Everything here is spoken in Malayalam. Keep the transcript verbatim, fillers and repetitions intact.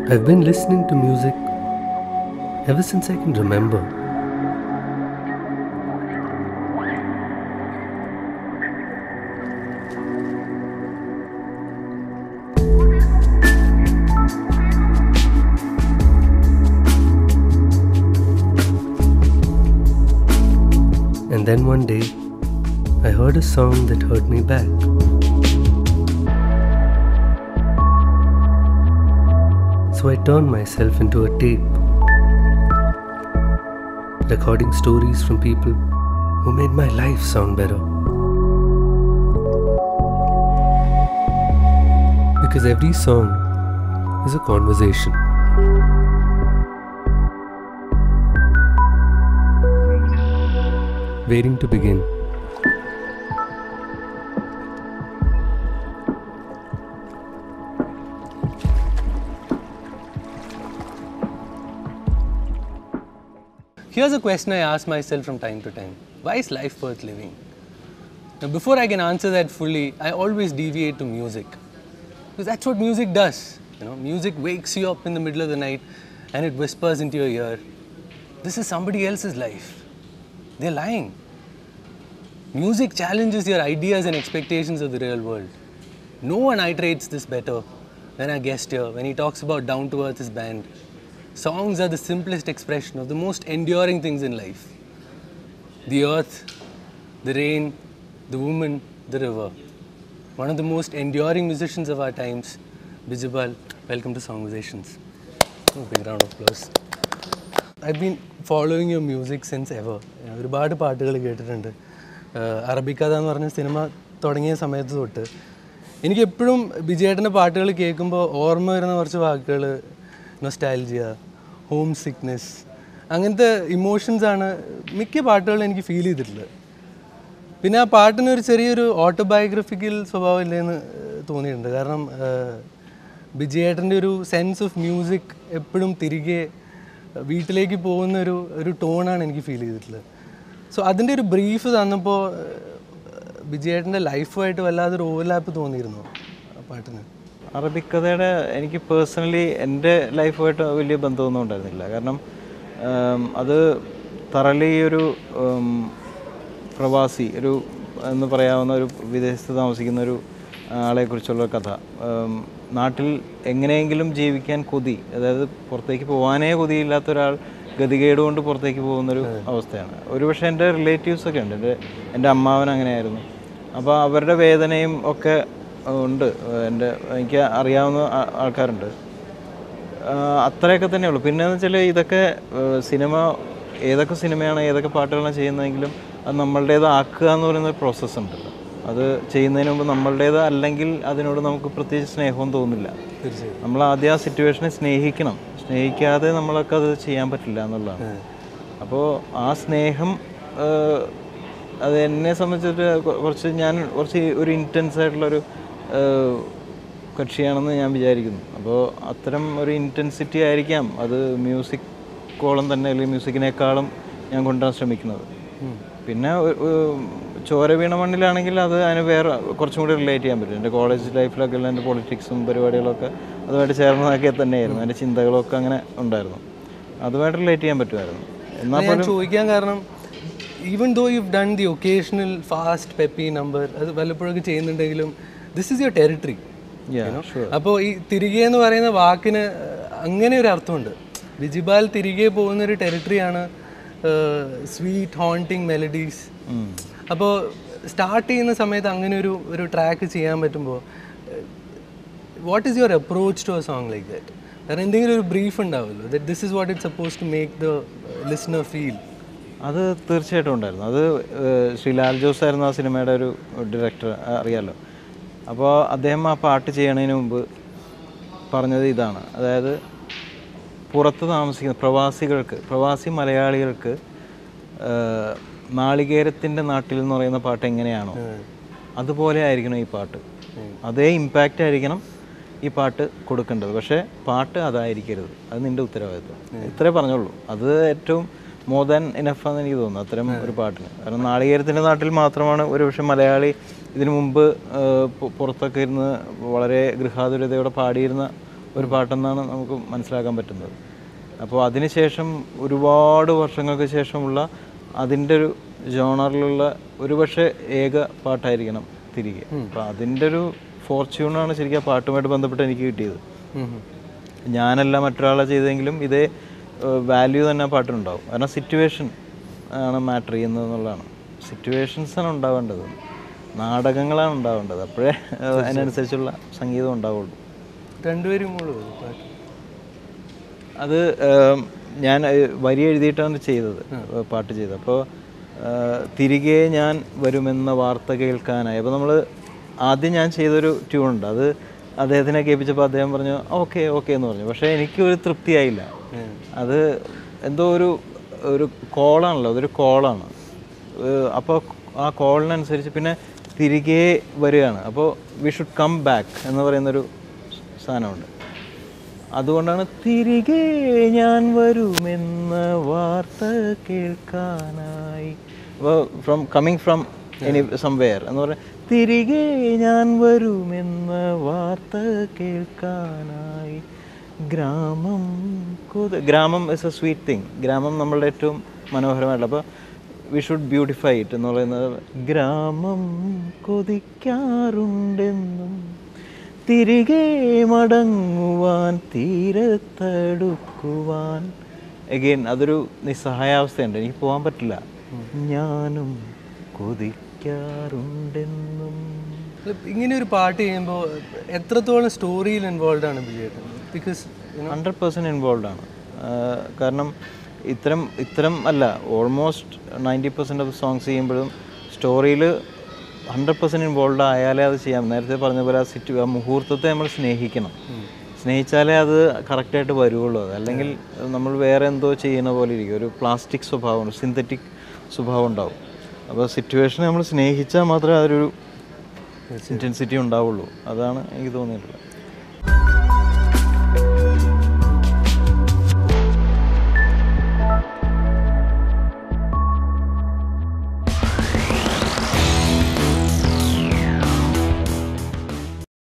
I've been listening to music ever since I can remember. And then one day, I heard a song that hurt me back. So I turned myself into a tape, recording stories from people who made my life sound better. Because every song is a conversation. Waiting to begin. Here's a question I ask myself from time to time. Why is life worth living? Now, before I can answer that fully, I always deviate to music. Because that's what music does. You know, music wakes you up in the middle of the night and it whispers into your ear, this is somebody else's life. They're lying. Music challenges your ideas and expectations of the real world. No one iterates this better than our guest here when he talks about Down to Earth's band. Songs are the simplest expression of the most enduring things in life. The earth, the rain, the woman, the river. One of the most enduring musicians of our times, Bijibal, welcome to Songversations. Oh, big round of applause. I've been following your music since ever. ഒരുപാട് പാട്ടുകൾ കേട്ടിട്ടുണ്ട്. അറബിക്കഥ എന്ന് പറഞ്ഞ സിനിമ തുടങ്ങിയ സമയത്ത് തൊട്ട് എനിക്ക് എപ്പോഴും ബിജേട്ടൻ്റെ പാട്ടുകൾ കേൾക്കുമ്പോൾ ഓർമ്മ വരുന്ന കുറച്ച് വാക്കുകൾ നൊസ്റ്റാൾജിയ, ഹോം സിക്നെസ്, അങ്ങനത്തെ ഇമോഷൻസാണ് മിക്ക പാട്ടുകളും എനിക്ക് ഫീൽ ചെയ്തിട്ടുള്ളത്. പിന്നെ ആ പാട്ടിനൊരു ചെറിയൊരു ഓട്ടോബയോഗ്രഫിക്കൽ സ്വഭാവം ഇല്ലെന്ന് തോന്നിയിട്ടുണ്ട്. കാരണം ബിജേട്ടൻ്റെ ഒരു സെൻസ് ഓഫ് മ്യൂസിക് എപ്പോഴും തിരികെ വീട്ടിലേക്ക് പോകുന്ന ഒരു ഒരു ടോണാണ് എനിക്ക് ഫീൽ ചെയ്തിട്ടുള്ളത്. സോ അതിൻ്റെ ഒരു ബ്രീഫ് തന്നപ്പോൾ ബിജേട്ടൻ്റെ ലൈഫുമായിട്ട് വല്ലാതൊരു ഓവർലാപ്പ് തോന്നിയിരുന്നു ആ പാട്ടിന്. അറബിക്കഥയുടെ എനിക്ക് പേഴ്സണലി എൻ്റെ ലൈഫുമായിട്ട് വലിയ ബന്ധമൊന്നും ഉണ്ടായിരുന്നില്ല. കാരണം അത് തറലി ഒരു പ്രവാസി, ഒരു എന്ന് പറയാവുന്ന ഒരു വിദേശത്ത് താമസിക്കുന്ന ഒരു ആളെക്കുറിച്ചുള്ള കഥ. നാട്ടിൽ എങ്ങനെയെങ്കിലും ജീവിക്കാൻ കൊതി, അതായത് പുറത്തേക്ക് പോകാനേ കൊതിയില്ലാത്ത ഒരാൾ ഗതികേട് കൊണ്ട് പുറത്തേക്ക് പോകുന്നൊരു അവസ്ഥയാണ്. ഒരുപക്ഷെ എൻ്റെ റിലേറ്റീവ്സൊക്കെ ഉണ്ട്, എൻ്റെ എൻ്റെ അമ്മാവൻ അങ്ങനെയായിരുന്നു. അപ്പോൾ അവരുടെ വേദനയും ഒക്കെ ഉണ്ട്, എൻ്റെ എനിക്ക് അറിയാവുന്ന ആൾക്കാരുണ്ട്. അത്രയൊക്കെ തന്നെയുള്ളൂ. പിന്നെയെന്ന് വെച്ചാൽ ഇതൊക്കെ സിനിമ, ഏതൊക്കെ സിനിമയാണ് ഏതൊക്കെ പാട്ടുകളാണ് ചെയ്യുന്നതെങ്കിലും അത് നമ്മളുടേതാക്കുക എന്ന് പറയുന്നൊരു പ്രോസസ്സ് ഉണ്ടല്ലോ. അത് ചെയ്യുന്നതിന് മുമ്പ് നമ്മളുടേത് അല്ലെങ്കിൽ അതിനോട് നമുക്ക് പ്രത്യേകിച്ച് സ്നേഹവും തോന്നില്ല. തീർച്ചയായും നമ്മൾ ആദ്യം ആ സിറ്റുവേഷനെ സ്നേഹിക്കണം. സ്നേഹിക്കാതെ നമ്മളൊക്കെ അത് ചെയ്യാൻ പറ്റില്ല എന്നുള്ളതാണ്. അപ്പോൾ ആ സ്നേഹം അത് എന്നെ സംബന്ധിച്ചിട്ട് കുറച്ച് ഞാൻ കുറച്ച് ഒരു ഇൻറ്റൻസ് ആയിട്ടുള്ളൊരു കക്ഷിയാണെന്ന് ഞാൻ വിചാരിക്കുന്നു. അപ്പോൾ അത്തരം ഒരു ഇൻറ്റൻസിറ്റി ആയിരിക്കാം അത് മ്യൂസിക്കോളം തന്നെ, അല്ലെങ്കിൽ മ്യൂസിക്കിനേക്കാളും ഞാൻ കൊണ്ടുവരാൻ ശ്രമിക്കുന്നത്. പിന്നെ ചോര വീണ മണ്ണിലാണെങ്കിൽ അത് അതിന് വേറെ കുറച്ചും കൂടി റിലേറ്റ് ചെയ്യാൻ പറ്റും. എൻ്റെ കോളേജ് ലൈഫിലൊക്കെ ഉള്ള എൻ്റെ പൊളിറ്റിക്സും പരിപാടികളൊക്കെ അതുമായിട്ട് ചേർന്നതൊക്കെ തന്നെയായിരുന്നു. എൻ്റെ ചിന്തകളൊക്കെ അങ്ങനെ ഉണ്ടായിരുന്നു, അതുമായിട്ട് റിലേറ്റ് ചെയ്യാൻ പറ്റുമായിരുന്നു. എന്നാൽ ഞാൻ ചോദിക്കാൻ കാരണം, even though you done the occasional fast peppy number, അത് വല്ലപ്പോഴൊക്കെ ചെയ്യുന്നുണ്ടെങ്കിലും ദിസ് ഈസ് യുവർ ടെറിട്ടറി. അപ്പോൾ ഈ തിരികെ എന്ന് പറയുന്ന വാക്കിന് അങ്ങനെ ഒരു അർത്ഥമുണ്ട്. ബിജിബാൽ തിരികെ പോകുന്നൊരു ടെറിട്ടറിയാണ് സ്വീറ്റ് ഹോണ്ടിങ് മെലഡീസ്. അപ്പോൾ സ്റ്റാർട്ട് ചെയ്യുന്ന സമയത്ത് അങ്ങനെ ഒരു ഒരു ട്രാക്ക് ചെയ്യാൻ പറ്റുമ്പോൾ what is your approach to a song like that? കാരണം എന്തെങ്കിലും ഒരു ബ്രീഫ് ഉണ്ടാവുമല്ലോ, that this is what it suppose to make the listener feel. അത് തീർച്ചയായിട്ടും ഉണ്ടായിരുന്നു. അത് ശ്രീ ലാൽ ജോസ് ആയിരുന്നു ആ സിനിമയുടെ ഒരു ഡയറക്ടർ, അറിയാമല്ലോ. അപ്പോൾ അദ്ദേഹം ആ പാട്ട് ചെയ്യണതിന് മുമ്പ് പറഞ്ഞത് ഇതാണ്, അതായത് പുറത്ത് താമസിക്കുന്ന പ്രവാസികൾക്ക്, പ്രവാസി മലയാളികൾക്ക് നാളികേരത്തിൻ്റെ നാട്ടിൽ എന്ന് പറയുന്ന പാട്ട് എങ്ങനെയാണോ അതുപോലെ ആയിരിക്കണം ഈ പാട്ട്, അതേ ഇമ്പാക്റ്റ് ആയിരിക്കണം ഈ പാട്ട് കൊടുക്കേണ്ടത്. പക്ഷേ പാട്ട് അതായിരിക്കരുത്, അത് നിൻ്റെ ഉത്തരവാദിത്വം. ഇത്രേ പറഞ്ഞോളൂ. അത് ഏറ്റവും മോർ ദാൻ ഇനഫാന്ന് എനിക്ക് തോന്നുന്നു അത്തരം ഒരു പാട്ടിന്. കാരണം നാളികേരത്തിൻ്റെ നാട്ടിൽ മാത്രമാണ് ഒരുപക്ഷെ മലയാളി ഇതിനു മുമ്പ് പുറത്തൊക്കെ ഇരുന്ന് വളരെ ഗൃഹാതുരതയോടെ പാടിയിരുന്ന ഒരു പാട്ടെന്നാണ് നമുക്ക് മനസ്സിലാക്കാൻ പറ്റുന്നത്. അപ്പോൾ അതിനുശേഷം ഒരുപാട് വർഷങ്ങൾക്ക് ശേഷമുള്ള അതിൻ്റെ ഒരു ജോണറിലുള്ള ഒരുപക്ഷെ ഏക പാട്ടായിരിക്കണം തിരികെ. അപ്പോൾ അതിൻ്റെ ഒരു ഫോർച്യൂണാണ് ശരിക്കും ആ പാട്ടുമായിട്ട് ബന്ധപ്പെട്ട് എനിക്ക് കിട്ടിയത്. ഞാനല്ല മറ്റൊരാളെ ചെയ്തെങ്കിലും ഇതേ വാല്യൂ തന്നെ പാട്ടിനുണ്ടാവും. കാരണം സിറ്റുവേഷൻ ആണ് മാറ്റർ ചെയ്യുന്നത് എന്നുള്ളതാണ്. സിറ്റുവേഷൻസാണ് ഉണ്ടാവേണ്ടത്, നാടകങ്ങളാണ് ഉണ്ടാവേണ്ടത്. അപ്പോഴേ അതിനനുസരിച്ചുള്ള സംഗീതം ഉണ്ടാവുള്ളൂ. രണ്ടുപേരും അത് ഞാൻ വരി എഴുതിയിട്ടാണ് ചെയ്തത്, പാട്ട് ചെയ്തത്. അപ്പോൾ തിരികെ ഞാൻ വരുമെന്ന വാർത്ത കേൾക്കാനായി. അപ്പോൾ നമ്മൾ ആദ്യം ഞാൻ ചെയ്തൊരു ട്യൂണുണ്ട്, അത് അദ്ദേഹത്തിനെ കേൾപ്പിച്ചപ്പോൾ അദ്ദേഹം പറഞ്ഞു ഓക്കെ ഓക്കെ എന്ന് പറഞ്ഞു. പക്ഷേ എനിക്ക് ഒരു തൃപ്തിയായില്ല. അത് എന്തോ ഒരു ഒരു കോളാണല്ലോ, അതൊരു കോളാണ്. അപ്പോൾ ആ കോളിനനുസരിച്ച് പിന്നെ തിരികെ വരികയാണ്. അപ്പോൾ വി ഷുഡ് കം ബാക്ക് എന്ന് പറയുന്നൊരു സാധനമുണ്ട്. അതുകൊണ്ടാണ് തിരികെ ഞാൻ വരുമെന്ന വാർത്ത കേൾക്കാനായി. അപ്പോൾ from coming from any somewhere എന്ന് പറഞ്ഞാൽ തിരികെ ഞാൻ വരുമെന്ന വാർത്ത കേൾക്കാനായി. ഗ്രാമം കൊതി, ഗ്രാമം ഇസ് എ സ്വീറ്റ് തിങ്. ഗ്രാമം നമ്മളുടെ ഏറ്റവും മനോഹരമായിട്ടുള്ള, അപ്പോൾ വി ഷുഡ് ബ്യൂട്ടിഫൈ ഇറ്റ് എന്ന് പറയുന്നത്. ഗ്രാമം കൊതിക്കാറുണ്ടെന്നും തിരികെ മടങ്ങുവാൻ തീരത്തടുക്കുവാൻ. എഗെയിൻ അതൊരു നിസ്സഹായാവസ്ഥയുണ്ട്, എനിക്ക് പോകാൻ പറ്റില്ല. ഞാനും കൊതിക്കാറുണ്ടെന്നും. ഇങ്ങനെ ഒരു പാട്ട് ചെയ്യുമ്പോൾ എത്രത്തോളം സ്റ്റോറിയിൽ ഇൻവോൾവ് ആണ് ബിജേട്ടൻ? ബിക്കോസ് ഹൺഡ്രഡ് പെർസെൻറ്റ് ഇൻവോൾവ് ആണ്. കാരണം ഇത്തരം ഇത്തരം അല്ല almost ninety percent of songs ചെയ്യുമ്പോഴും സ്റ്റോറിയിൽ ഹൺഡ്രഡ് പെർസെൻറ്റ് ഇൻവോൾവ് ആയാലേ അത് ചെയ്യാം. നേരത്തെ പറഞ്ഞ പോലെ ആ സിറ്റു ആ മുഹൂർത്തത്തെ നമ്മൾ സ്നേഹിക്കണം. സ്നേഹിച്ചാലേ അത് കറക്റ്റായിട്ട് വരുള്ളൂ. അത് അല്ലെങ്കിൽ നമ്മൾ വേറെ എന്തോ ചെയ്യുന്ന പോലെ ഇരിക്കും. ഒരു പ്ലാസ്റ്റിക് സ്വഭാവം, സിന്തറ്റിക് സ്വഭാവം ഉണ്ടാവും. അപ്പോൾ സിറ്റുവേഷനെ നമ്മൾ സ്നേഹിച്ചാൽ മാത്രമേ അതൊരു ഇൻറ്റൻസിറ്റി ഉണ്ടാവുള്ളൂ. അതാണ് എനിക്ക് തോന്നിയിട്ടുള്ളത്.